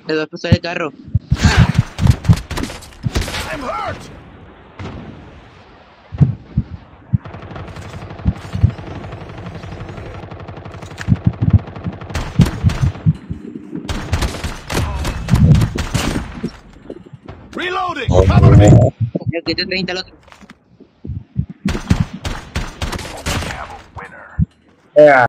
Le voy a pasar el carro. I'm hurt. Reloading. Cover me. El que te 30 al otro. We have a winner.